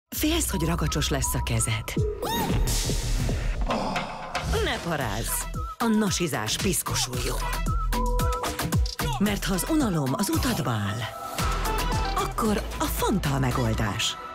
Félsz, hogy ragacsos lesz a kezed. Ne parázz! A nasizás piszkosul jó. Mert ha az unalom az utadba áll, akkor a Fanta a megoldás.